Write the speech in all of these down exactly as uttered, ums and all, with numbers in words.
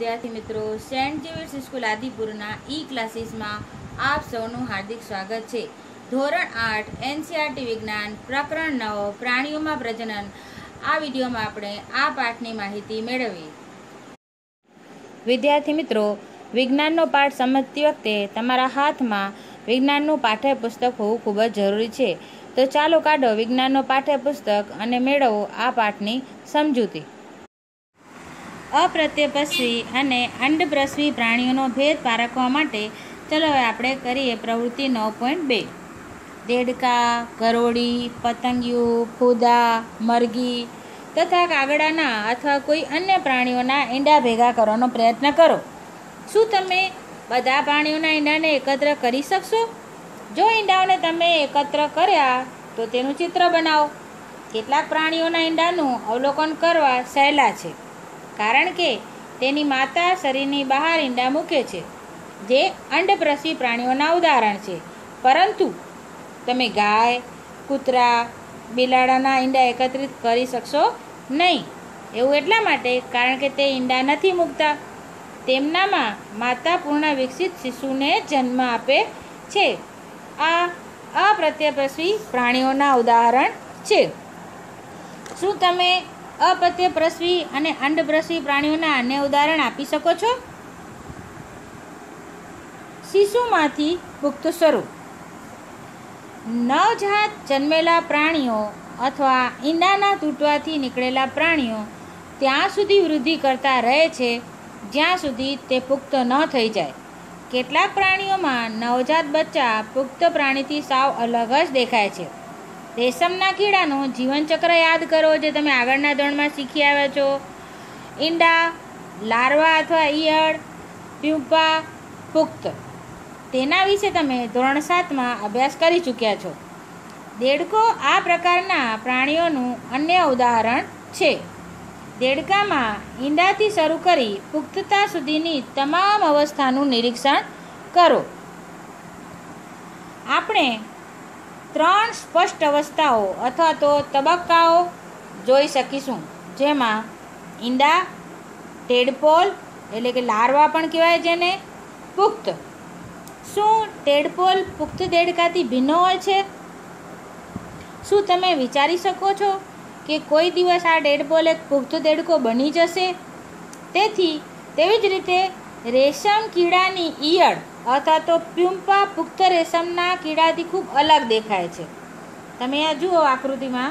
विद्यार्थी मित्रों, saint Xavier's school आदिपुरना ई क्लासीसमां आप सौનું हार्दिक स्वागत है। धोरण आठ एनसीईआरटी विज्ञान प्रकरण नौ प्राणियों प्रजनन आ विडियो में आपणे आ पाठनी माहिती मेळवी। विद्यार्थी मित्रों, विज्ञाननो पाठ समजती वखते तमारा हाथमां विज्ञाननुं पाठ्यपुस्तक होवुं खूब ज जरूरी है। तो चालो काढो विज्ञाननो पाठ्यपुस्तक अने मेळवो आ पाठनी समजूती। अप्रत्यपस्वी અને અંડપ્રસ્વી પ્રાણીઓનો ભેદ પારખવા માટે ચલો હવે આપણે કરીએ પ્રવૃત્તિ નવ પોઈન્ટ બે। દેડકા, ગરોળી, પતંગિયું, ફૂદા, મરઘી તથા કાગડાના અથવા કોઈ અન્ય પ્રાણીઓના ઈંડા ભેગા કરવાનો પ્રયત્ન કરો। શું તમે બધા પ્રાણીઓના ઈંડાને એકત્ર કરી શકશો? જો ઈંડાઓને તમે એકત્ર કર્યા તો તેનું ચિત્ર બનાવો। કેટલાક પ્રાણીઓના ઈંડાનું અવલોકન કરવા સહેલા છે, કારણ કે તેની માતા શરીરની બહાર ઈંડા મૂકે છે, જે અંડપ્રસ્વી પ્રાણીઓના ઉદાહરણ છે। પરંતુ તમે ગાય, કૂતરા, બિલાડાના ઈંડા એકત્રિત કરી શકશો નહીં। એવું એટલા માટે કારણ કે તે ઈંડા નથી મૂકતા। તેમનામાં માતા પૂર્ણ વિકસિત શિશુને જન્મ આપે છે। આ અપ્રત્યપસ્વી પ્રાણીઓના ઉદાહરણ છે। શું તમે અપ્રત્યપ્રસ્વી અને અંડપ્રસ્વી પ્રાણીઓના અન્ય ઉદાહરણ આપી શકો છો? શિશુમાંથી પુખ્ત સ્વરૂપ। નવજાત જન્મેલા પ્રાણીઓ અથવા ઈંડાના તૂટવાથી નીકળેલા પ્રાણીઓ ત્યાં સુધી વૃદ્ધિ કરતા રહે છે જ્યાં સુધી તે પુખ્ત ન થઈ જાય। કેટલાક પ્રાણીઓમાં નવજાત બચ્ચા પુખ્ત પ્રાણીથી સાવ અલગ જ દેખાય છે। રેશમના કીડાનું જીવનચક્ર યાદ કરો, જે તમે આગળના ધોરણમાં શીખી આવ્યા છો। ઈંડા, લાર્વા અથવા ઈયળ, પ્યુપા, પુખ્ત, તેના વિશે તમે ધોરણ સાતમાં અભ્યાસ કરી ચૂક્યા છો। દેડકો આ પ્રકારના પ્રાણીઓનું અન્ય ઉદાહરણ છે। દેડકામાં ઈંડાથી શરૂ કરી પુખ્તતા સુધીની તમામ અવસ્થાનું નિરીક્ષણ કરો। આપણે ત્રણ સ્પષ્ટ અવસ્થાઓ અથવા તો તબક્કાઓ જોઈ શકીશું, જેમાં ઈંડા, ટેડપોલ એટલે કે લાર્વા પણ કહેવાય જેને, પુખ્ત। શું ટેડપોલ પુખ્ત દેડકાથી ભિન્ન હોય છે? શું તમે વિચારી શકો છો કે કોઈ દિવસ આ ટેડપોલ એક પુખ્ત દેડકો બની જશે? તેથી તેવી જ રીતે રેશમ કીડાની ઈયળ અથવા તો પ્યુપા પુખ્ત રેશમના કીડાથી ખૂબ અલગ દેખાય છે। તમે આ જુઓ આકૃતિમાં,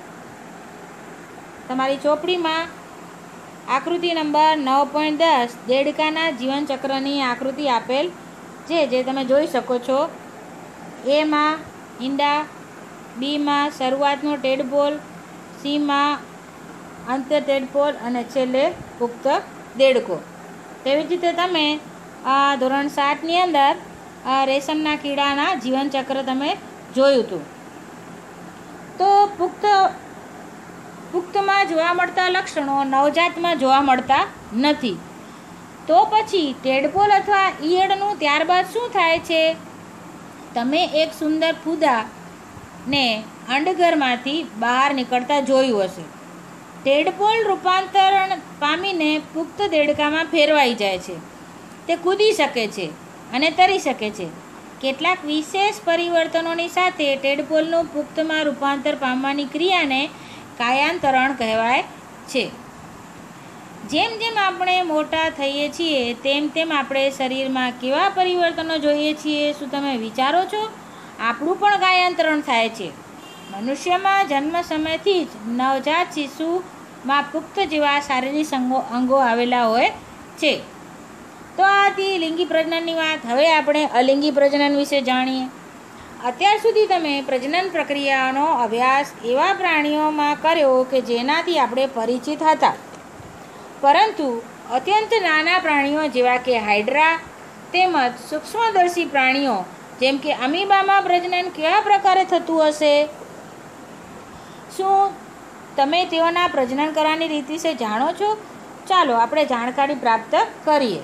તમારી ચોપડીમાં આકૃતિ નંબર નવ પોઈન્ટ દસ દેડકાના જીવનચક્રની આકૃતિ આપેલ છે, જે તમે જોઈ શકો છો। એમાં ઈંડા, બીમાં શરૂઆતનો ટેડપોલ, સીમાં અંત ટેડપોલ અને છેલ્લે પુખ્ત દેડકો। તેવી જ રીતે તમે ધોરણ સાતની અંદર રેશમના કીડાના જીવનચક્ર તમે જોયું હતું। તો પુખ્ત પુખ્તમાં જોવા મળતા લક્ષણો નવજાતમાં જોવા મળતા નથી। તો પછી ટેડપોલ અથવા ઈયળનું ત્યારબાદ શું થાય છે? તમે એક સુંદર ફૂદાને અંડઘરમાંથી બહાર નીકળતા જોયું હશે। ટેડપોલ રૂપાંતરણ પામીને પુખ્ત દેડકામાં ફેરવાઈ જાય છે। તે કૂદી શકે છે અને તરી શકે છે। કેટલાક વિશેષ પરિવર્તનોની સાથે ટેડપોલનું પુખ્તમાં રૂપાંતર પામવાની ક્રિયાને કાયાંતરણ કહેવાય છે। જેમ જેમ આપણે મોટા થઈએ છીએ તેમ તેમ આપણે શરીરમાં કેવા પરિવર્તનો જોઈએ છીએ? શું તમે વિચારો છો? આપણું પણ કાયાંતરણ થાય છે। મનુષ્યમાં જન્મ સમયથી જ નવજાત શિશુમાં પુખ્ત જેવા શારીરિક અંગો અંગો આવેલા હોય છે। તો આ હતી લિંગી પ્રજનનની વાત। હવે આપણે અલિંગી પ્રજનન વિશે જાણીએ। અત્યાર સુધી તમે પ્રજનન પ્રક્રિયાનો અભ્યાસ એવા પ્રાણીઓમાં કર્યો કે જેનાથી આપણે પરિચિત હતા, પરંતુ અત્યંત નાના પ્રાણીઓ જેવા કે હાઇડ્રા તેમજ સૂક્ષ્મદર્શી પ્રાણીઓ જેમ કે અમીબામાં પ્રજનન કેવા પ્રકારે થતું હશે? શું તમે તેઓના પ્રજનન કરવાની રીત વિશે જાણો છો? ચાલો આપણે જાણકારી પ્રાપ્ત કરીએ।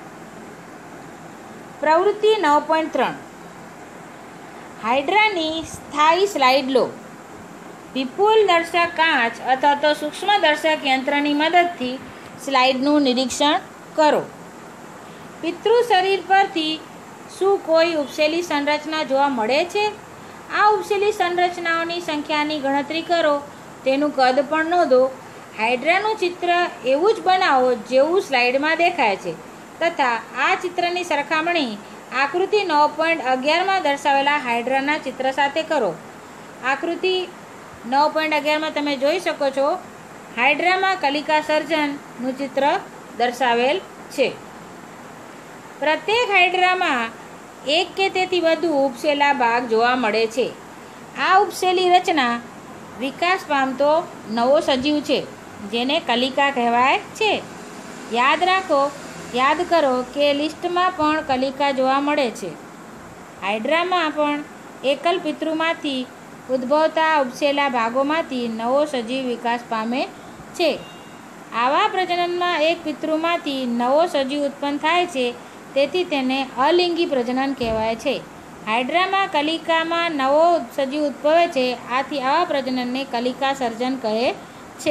પ્રવૃત્તિ નવ પોઈન્ટ ત્રણ હાઇડ્રાની સ્થાયી સ્લાઇડ લો। વિપુલ દર્શક કાચ અથવા તો સૂક્ષ્મદર્શક યંત્રની મદદથી સ્લાઇડનું નિરીક્ષણ કરો. પિતૃ શરીર પરથી શું કોઈ ઉપસેલી સંરચના જોવા મળે છે? આ ઉપસેલી સંરચનાઓની સંખ્યાની ગણતરી કરો, તેનું કદ પણ નોંધો. હાઇડ્રાનું ચિત્ર એવું જ બનાવો જેવું સ્લાઇડમાં દેખાય છે તથા આ ચિત્રની સરખામણી આકૃતિ નવ પોઈન્ટ અગિયારમાં દર્શાવેલા હાઇડ્રાના ચિત્ર સાથે કરો. આકૃતિ નવ પોઈન્ટ અગિયારમાં તમે જોઈ શકો છો હાઇડ્રામાં કલિકા સર્જનનું ચિત્ર દર્શાવેલ છે. પ્રત્યેક હાઇડ્રામાં એક કે તેથી વધુ ઉપસેલા ભાગ જોવા મળે છે. આ ઉપસેલી રચના વિકાસ પામતો નવો સજીવ છે જેને કલિકા કહેવાય છે. યાદ રાખો યાદ કરો કે લિસ્ટમાં પણ કલિકા જોવા મળે છે. હાઇડ્રામાં પણ એકલ પિતૃમાંથી ઉદ્ભવતા ઉપસેલા ભાગોમાંથી નવો સજીવ વિકાસ પામે છે. આવા પ્રજનનમાં એક પિતૃમાંથી નવો સજીવ ઉત્પન્ન થાય છે, તેથી તેને અલિંગી પ્રજનન કહેવાય છે. હાઇડ્રામાં કલિકામાં નવો સજીવ ઉદ્ભવે છે, આથી આવા પ્રજનનને કલિકા સર્જન કહે છે.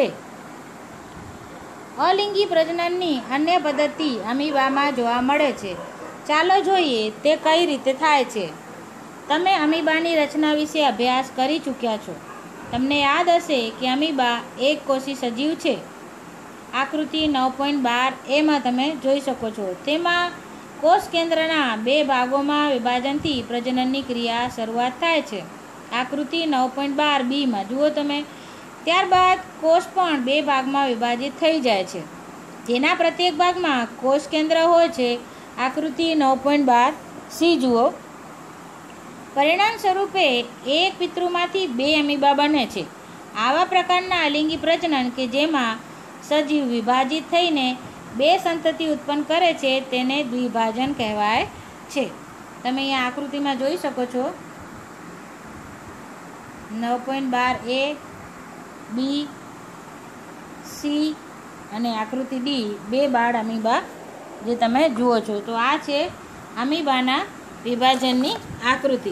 અલિંગી પ્રજનનની અન્ય પદ્ધતિ અમીબામાં જોવા મળે છે. ચાલો જોઈએ તે કઈ રીતે થાય છે. તમે અમીબાની રચના વિશે અભ્યાસ કરી ચૂક્યા છો. તમને યાદ હશે કે અમીબા એક કોષી સજીવ છે. આકૃતિ નવ પોઈન્ટ બાર એમાં તમે જોઈ શકો છો. તેમાં કોષ કેન્દ્રના બે ભાગોમાં વિભાજનથી પ્રજનનની ક્રિયા શરૂઆત થાય છે. આકૃતિ નવ પોઈન્ટ બાર બીમાં જુઓ તમે. ત્યારબાદ કોષ પણ બે ભાગમાં વિભાજિત થઈ જાય છે, જેના પ્રત્યેક ભાગમાં કોષ કેન્દ્ર હોય છે. આકૃતિ નવ પોઈન્ટ બાર સી જુઓ. પરિણામ સ્વરૂપે એક પિતૃમાંથી બે અમીબા બને છે. આવા પ્રકારના અલિંગી પ્રજનન કે જેમાં સજીવ વિભાજિત થઈને બે સંતતિ ઉત્પન્ન કરે છે તેને દ્વિભાજન કહેવાય છે. તમે અહીંયા આકૃતિમાં જોઈ શકો છો નવ પોઈન્ટ બાર એ, બી, સી અને આકૃતિ ડી બે બાળ અમીબા જે તમે જુઓ છો. તો આ છે અમીબાના વિભાજનની આકૃતિ.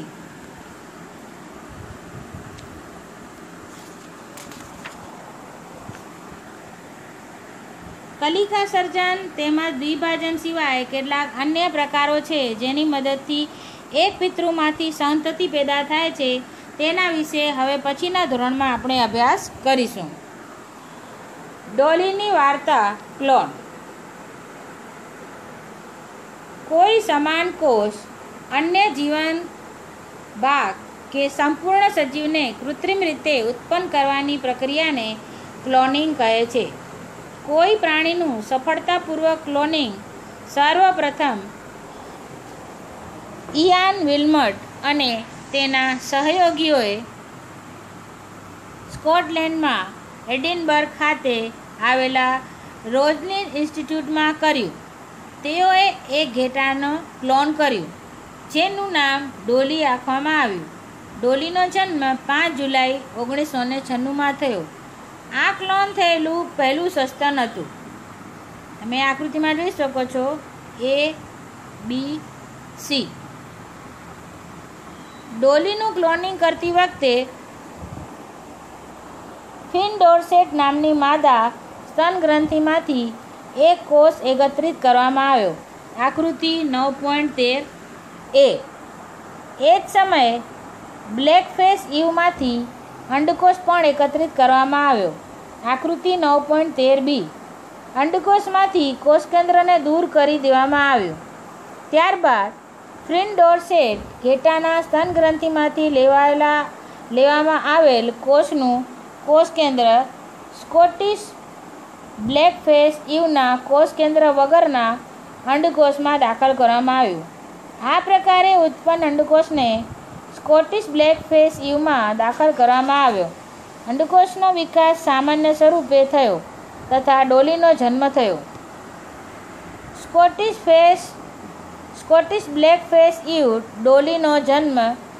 કલિકા સર્જન તેમજ દ્વિભાજન સિવાય કેટલાક અન્ય પ્રકારો છે જેની મદદથી એક પિતૃમાંથી સંતતિ પેદા થાય છે. તેના વિશે હવે પછીના ધોરણમાં આપણે અભ્યાસ કરીશું. ડોલીની વાર્તા ક્લોન. કોઈ સમાન કોષ અન્ય જીવન ભાગ કે સંપૂર્ણ સજીવને કૃત્રિમ રીતે ઉત્પન્ન કરવાની પ્રક્રિયાને ક્લોનિંગ કહે છે. કોઈ પ્રાણીનું સફળતાપૂર્વક ક્લોનિંગ સર્વપ્રથમ ઇયાન વિલ્મટ અને તેના સહયોગીઓએ સ્કોટલેન્ડમાં એડિનબર્ગ ખાતે આવેલા રોઝલિન ઇન્સ્ટિટ્યૂટમાં કર્યું. તેઓએ એક ઘેટાનો ક્લોન કર્યું જેનું નામ ડોલી રાખવામાં આવ્યું. ડોલીનો જન્મ પાંચ જુલાઈ ઓગણીસો ને છન્નુંમાં થયો. આ ક્લોન થયેલું પહેલું સસ્તન હતું. તમે આકૃતિમાં જોઈ શકો છો એ, બી, સી. ડોલીનું ક્લોનિંગ કરતી વખતે ફિન ડોર્સેટ નામની માદા સ્તન ગ્રંથિમાંથી એક કોષ એકત્રિત કરવામાં આવ્યો. આકૃતિ નવ પોઈન્ટ તેર એ. એ જ સમયે બ્લેકફેસ ઈવમાંથી અંડકોષ પણ એકત્રિત કરવામાં આવ્યો. આકૃતિ નવ પોઈન્ટ તેર બી. અંડકોષમાંથી કોષકેન્દ્રને દૂર કરી દેવામાં આવ્યું. ત્યારબાદ ફ્રિન ડોર્સેટ ઘેટાના સ્તન ગ્રંથિમાંથી લેવાયેલા લેવામાં આવેલ કોષનું કોષકેન્દ્ર સ્કોટિશ બ્લેકફેસ ઈવના કોષકેન્દ્ર વગરના અંડકોષમાં દાખલ કરવામાં આવ્યું. આ પ્રકારે ઉત્પન્ન અંડકોષને સ્કોટિશ બ્લેકફેસ ઈવમાં દાખલ કરવામાં આવ્યો. અંડકોષનો વિકાસ સામાન્ય સ્વરૂપે થયો તથા ડોલીનો જન્મ થયો. Scottish face Scottish blackface ewe ડોલીનો જન્મ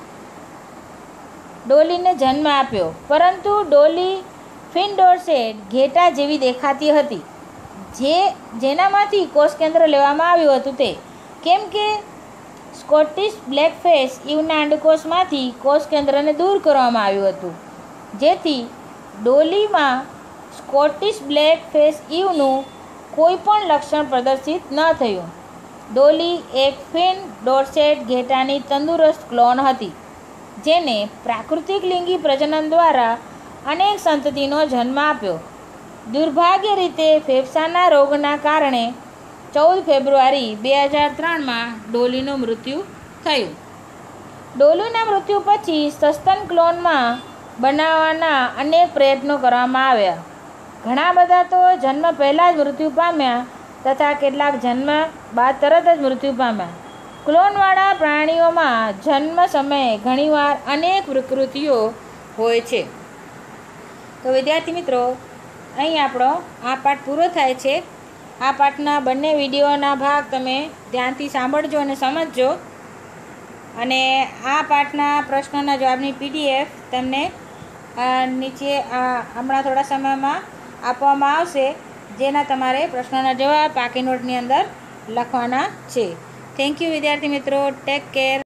ડોલીને જન્મ આપ્યો, પરંતુ ડોલી ફિન ડોર્સેટ ઘેટા જેવી દેખાતી હતી, જે જેનામાંથી કોષકેન્દ્ર લેવામાં આવ્યું હતું તે. કેમ કે સ્કોટિશ બ્લેકફેસ ઈવના અંડકોષમાંથી કોષકેન્દ્રને દૂર કરવામાં આવ્યું હતું, જેથી ડોલીમાં સ્કોટિશ બ્લેકફેસ ઈવનું કોઈ પણ લક્ષણ પ્રદર્શિત ન થયું. ડોલી એક ફિન ડોર્સેટ ઘેટાની તંદુરસ્ત ક્લોન હતી, જેને પ્રાકૃતિક લિંગી પ્રજનન દ્વારા અનેક સંતતિનો જન્મ આપ્યો. દુર્ભાગ્ય રીતે ફેફસાના રોગના કારણે ચૌદ ફેબ્રુઆરી બે હજાર ત્રણમાં ડોલીનું મૃત્યુ થયું. ડોલીના મૃત્યુ પછી સસ્તન ક્લોનમાં બનાવવાના અનેક પ્રયત્નો કરવામાં આવ્યા. ઘણા બધા તો જન્મ પહેલાં જ મૃત્યુ પામ્યા તથા કેટલાક જન્મ બાદ તરત જ મૃત્યુ પામ્યા. ક્લોનવાળા પ્રાણીઓમાં જન્મ સમયે ઘણીવાર અનેક વિકૃતિઓ હોય છે. તો વિદ્યાર્થી મિત્રો, અહીં આપણો આ પાઠ પૂરો થાય છે. આ પાઠના બંને વિડીયોના ભાગ તમે ધ્યાનથી સાંભળજો અને સમજજો. અને આ પાઠના પ્રશ્નોના જવાબની પીડીએફ તમને નીચે હમણાં થોડા સમયમાં આપવામાં આવશે, જેના તમારે પ્રશ્નોના જવાબ પાકી નોટની અંદર લખવાના છે. થેન્ક યુ વિદ્યાર્થી મિત્રો. Take care.